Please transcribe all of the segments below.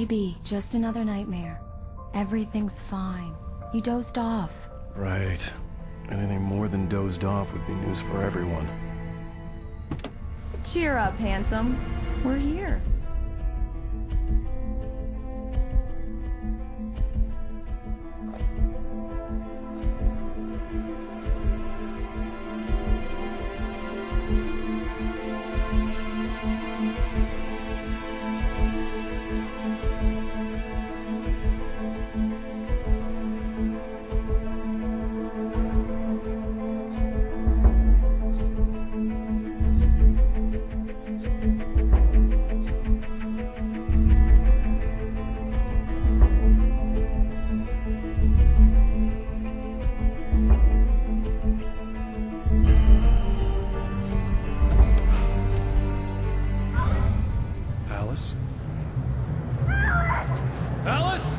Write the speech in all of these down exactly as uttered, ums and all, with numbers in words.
Baby, just another nightmare. Everything's fine. You dozed off. Right. Anything more than dozed off would be news for everyone. Cheer up, handsome. We're here. Alice? Alice?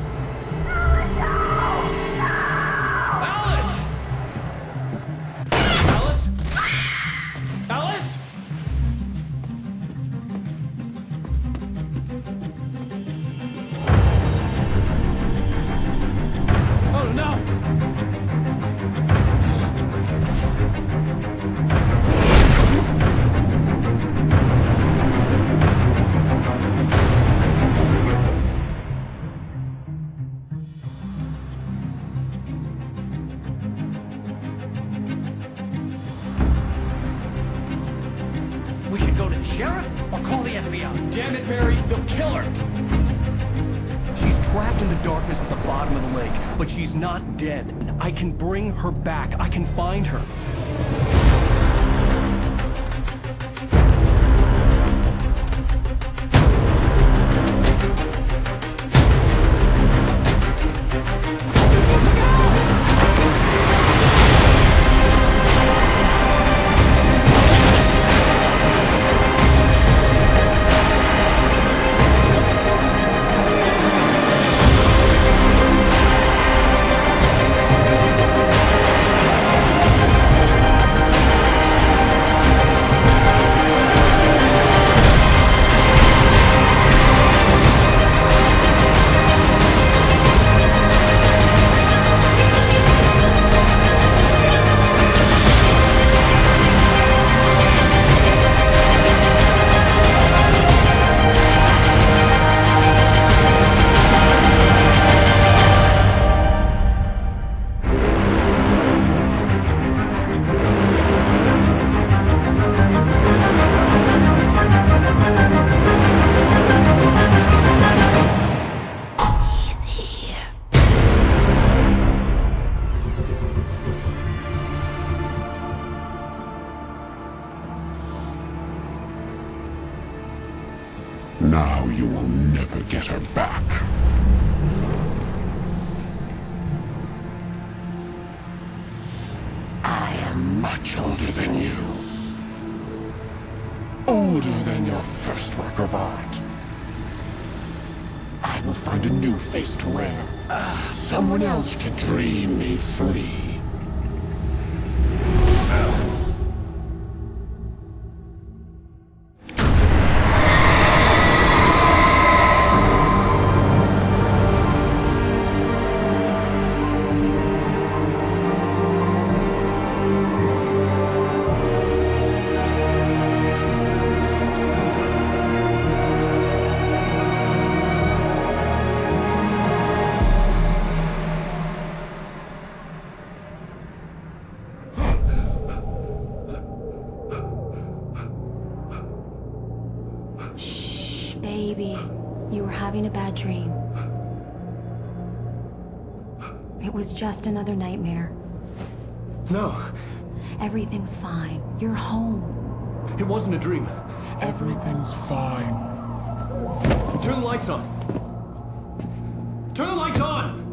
Alice? Alice? Alice? Oh no! We should go to the sheriff or call the F B I. Damn it, Barry, they'll kill her! She's trapped in the darkness at the bottom of the lake, but she's not dead. I can bring her back. I can find her. Now you will never get her back. I am much older than you. Older than your first work of art. I will find a new face to wear. Uh, someone else to dream me free. Baby, you were having a bad dream. It was just another nightmare. No, Everything's fine. You're home. it wasn't a dream. Everything's fine. Turn the lights on. Turn the lights on!